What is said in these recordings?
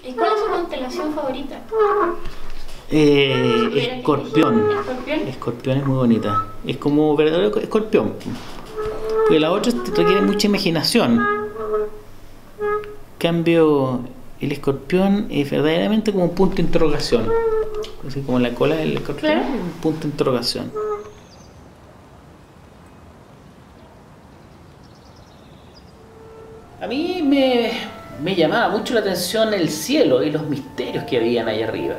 ¿Y cuál es su constelación favorita? Escorpión. ¿Escorpión? Escorpión es muy bonita. Es como verdadero escorpión. Porque la otra requiere mucha imaginación. En cambio, el escorpión es verdaderamente como un punto de interrogación. Así como la cola del escorpión, Claro. es un punto de interrogación. A mí me llamaba mucho la atención el cielo y los misterios que habían ahí arriba.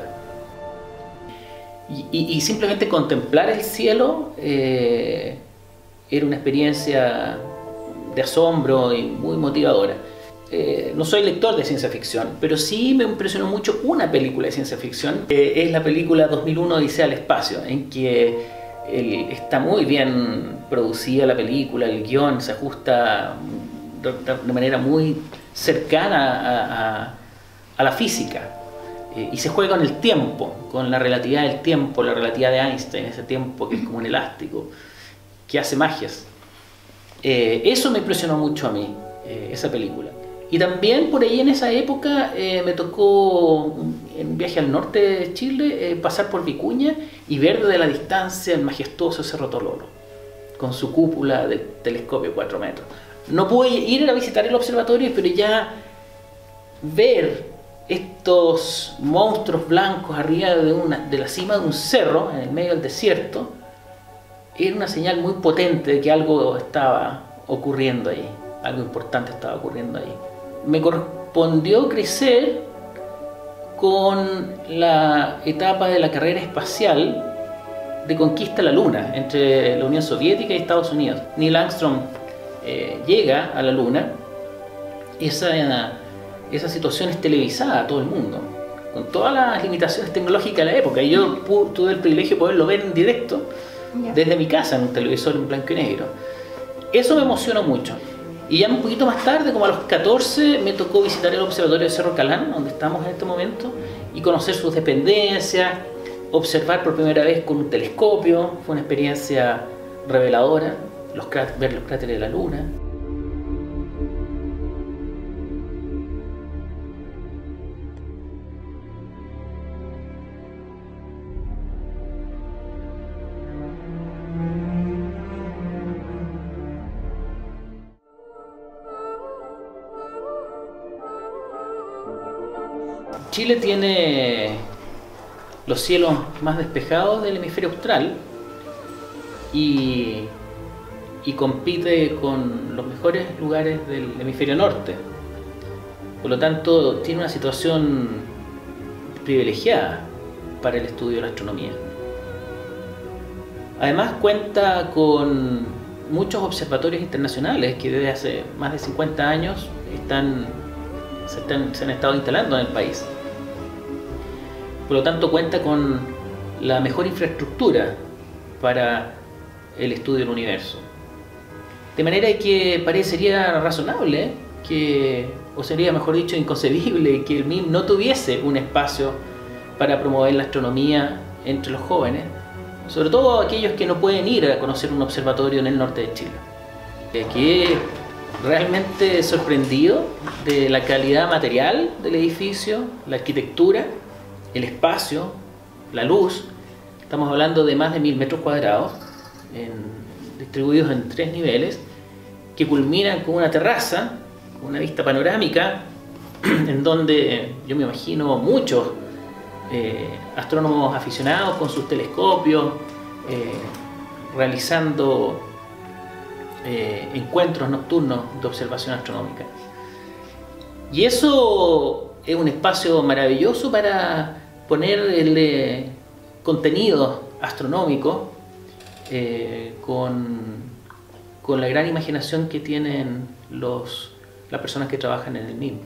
Y simplemente contemplar el cielo era una experiencia de asombro y muy motivadora. No soy lector de ciencia ficción, pero sí me impresionó mucho una película de ciencia ficción. Es la película 2001 Odisea al espacio, en que está muy bien producida la película, el guión se ajusta de manera muy cercana a la física. Y se juega con el tiempo, con la relatividad del tiempo, la relatividad de Einstein, ese tiempo que es como un elástico, que hace magias. Eso me impresionó mucho a mí, esa película. Y también por ahí en esa época me tocó, en un viaje al norte de Chile, pasar por Vicuña y ver desde la distancia el majestuoso Cerro Tololo, con su cúpula de telescopio 4 metros. No pude ir a visitar el observatorio, pero ya ver estos monstruos blancos arriba de la cima de un cerro, en el medio del desierto, era una señal muy potente de que algo estaba ocurriendo ahí, algo importante estaba ocurriendo ahí. Me correspondió crecer con la etapa de la carrera espacial de conquista a la Luna entre la Unión Soviética y Estados Unidos. Neil Armstrong llega a la Luna. Esa situación es televisada a todo el mundo, con todas las limitaciones tecnológicas de la época. Y yo tuve el privilegio de poderlo ver en directo desde mi casa, en un televisor en blanco y negro. Eso me emocionó mucho. Y ya un poquito más tarde, como a los 14, me tocó visitar el observatorio de Cerro Calán, donde estamos en este momento, y conocer sus dependencias, observar por primera vez con un telescopio. Fue una experiencia reveladora, ver los cráteres de la Luna. Chile tiene los cielos más despejados del hemisferio austral y compite con los mejores lugares del hemisferio norte. Por lo tanto, tiene una situación privilegiada para el estudio de la astronomía. Además, cuenta con muchos observatorios internacionales que desde hace más de 50 años se han estado instalando en el país. Por lo tanto, cuenta con la mejor infraestructura para el estudio del universo. De manera que parecería razonable o sería mejor dicho inconcebible, que el MIM no tuviese un espacio para promover la astronomía entre los jóvenes, sobre todo aquellos que no pueden ir a conocer un observatorio en el norte de Chile. Quedé realmente sorprendido de la calidad material del edificio, la arquitectura, el espacio, la luz. Estamos hablando de más de 1000 metros cuadrados, distribuidos en 3 niveles, que culminan con una terraza, con una vista panorámica, en donde yo me imagino muchos astrónomos aficionados con sus telescopios, realizando encuentros nocturnos de observación astronómica. Y eso es un espacio maravilloso para ponerle contenido astronómico con la gran imaginación que tienen las personas que trabajan en el MIM.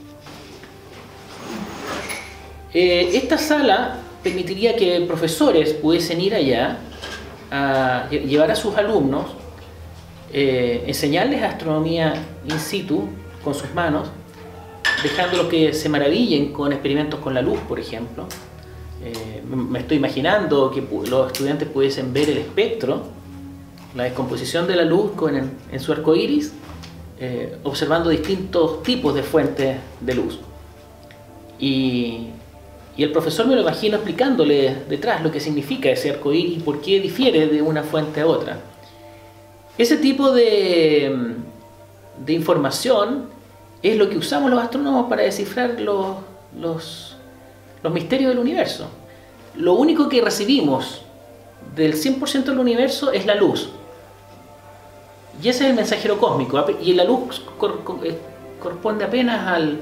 Esta sala permitiría que profesores pudiesen ir allá a llevar a sus alumnos, enseñarles astronomía in situ con sus manos, dejándolos que se maravillen con experimentos con la luz, por ejemplo. Me estoy imaginando que los estudiantes pudiesen ver el espectro, la descomposición de la luz en su arco iris, observando distintos tipos de fuentes de luz. Y el profesor me lo imagino explicándole detrás lo que significa ese arcoíris y por qué difiere de una fuente a otra. Ese tipo de información es lo que usamos los astrónomos para descifrar los misterios del universo. Lo único que recibimos del 100% del universo es la luz. Y ese es el mensajero cósmico. Y la luz corresponde apenas al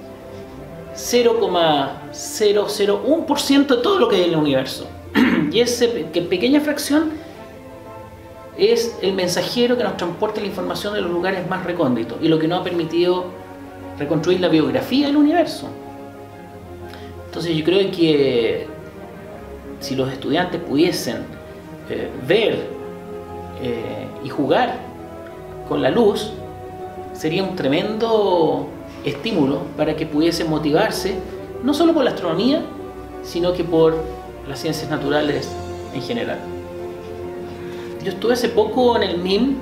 0,001% de todo lo que hay en el universo. Y esa pequeña fracción es el mensajero que nos transporta la información de los lugares más recónditos y lo que nos ha permitido reconstruir la biografía del universo. Entonces yo creo que si los estudiantes pudiesen ver y jugar con la luz, sería un tremendo estímulo para que pudiesen motivarse no solo por la astronomía, sino que por las ciencias naturales en general. Yo estuve hace poco en el MIM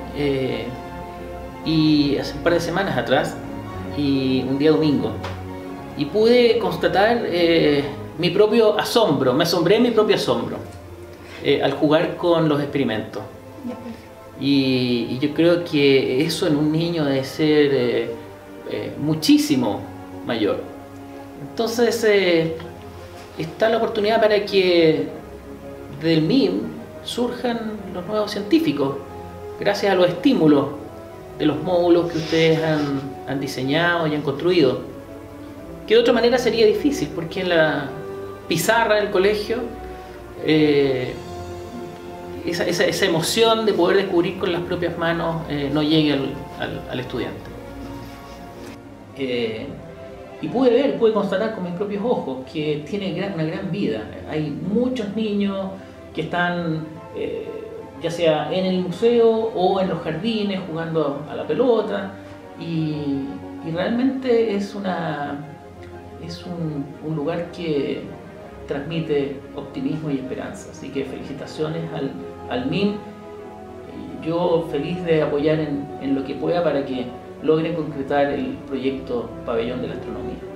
y hace un par de semanas atrás, y un día domingo, y pude constatar mi propio asombro, me asombré de mi propio asombro al jugar con los experimentos. Y yo creo que eso en un niño debe ser muchísimo mayor. Entonces está la oportunidad para que del MIM surjan los nuevos científicos, gracias a los estímulos de los módulos que ustedes han diseñado y han construido, que de otra manera sería difícil, porque en la pizarra del colegio esa emoción de poder descubrir con las propias manos no llegue al estudiante. Y pude constatar con mis propios ojos que tiene una gran vida. Hay muchos niños que están ya sea en el museo o en los jardines jugando a la pelota, y realmente es un lugar que transmite optimismo y esperanza. Así que felicitaciones al MIM. Yo feliz de apoyar en lo que pueda para que logren concretar el proyecto Pabellón de la Astronomía.